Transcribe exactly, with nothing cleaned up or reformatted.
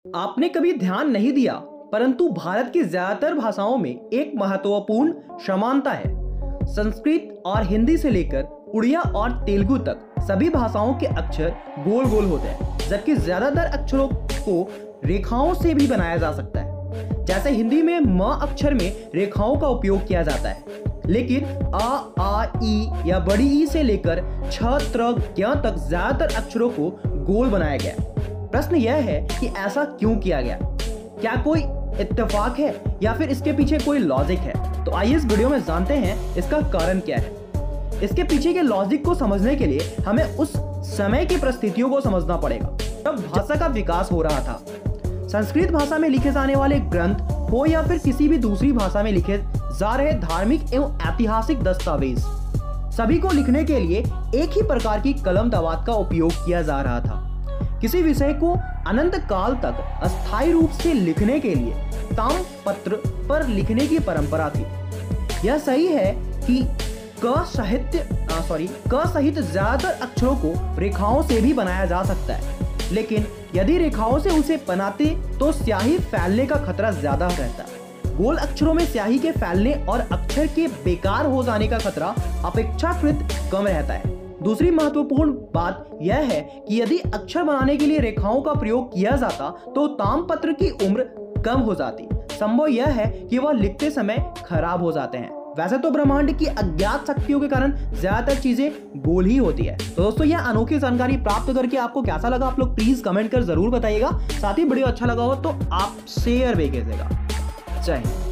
आपने कभी ध्यान नहीं दिया, परंतु भारत की ज्यादातर भाषाओं में एक महत्वपूर्ण समानता है। संस्कृत और हिंदी से लेकर उड़िया और तेलुगु तक सभी भाषाओं के अक्षर गोल गोल होते हैं, जबकि ज्यादातर अक्षरों को रेखाओं से भी बनाया जा सकता है। जैसे हिंदी में म अक्षर में रेखाओं का उपयोग किया जाता है, लेकिन आ, आ, ई या बड़ी ई से लेकर छ, त्र, ज्ञ तक ज्यादातर अक्षरों को गोल बनाया गया। प्रश्न यह है कि ऐसा क्यों किया गया? क्या कोई इत्तेफाक है या फिर इसके पीछे कोई लॉजिक है? तो आइए इस वीडियो में जानते हैं इसका कारण क्या है। इसके पीछे के लॉजिक को समझने के लिए हमें उस समय की परिस्थितियों को समझना पड़ेगा जब भाषा का विकास हो रहा था। संस्कृत भाषा में लिखे जाने वाले ग्रंथ हो या फिर किसी भी दूसरी भाषा में लिखे जा रहे धार्मिक एवं ऐतिहासिक दस्तावेज, सभी को लिखने के लिए एक ही प्रकार की कलम दवात का उपयोग किया जा रहा था। किसी विषय को अनंत काल तक अस्थायी रूप से लिखने के लिए ताम्रपत्र पर लिखने की परंपरा थी। यह सही है कि क साहित्य सॉरी क सहित ज्यादातर अक्षरों को रेखाओं से भी बनाया जा सकता है, लेकिन यदि रेखाओं से उसे बनाते तो स्याही फैलने का खतरा ज्यादा रहता है। गोल अक्षरों में स्याही के फैलने और अक्षर के बेकार हो जाने का खतरा अपेक्षाकृत कम रहता है। दूसरी महत्वपूर्ण बात यह है कि यदि अक्षर बनाने के लिए रेखाओं का प्रयोग किया जाता तो ताम्रपत्र की उम्र कम हो जाती। संभव यह है कि वह लिखते समय खराब हो जाते हैं। वैसे तो ब्रह्मांड की अज्ञात शक्तियों के कारण ज्यादातर चीजें गोल ही होती है। तो दोस्तों, यह अनोखी जानकारी प्राप्त करके आपको कैसा लगा, आप लोग प्लीज कमेंट कर जरूर बताइएगा। साथ ही वीडियो अच्छा लगा हो तो आप शेयर भी कीजिएगा। जय हिंद।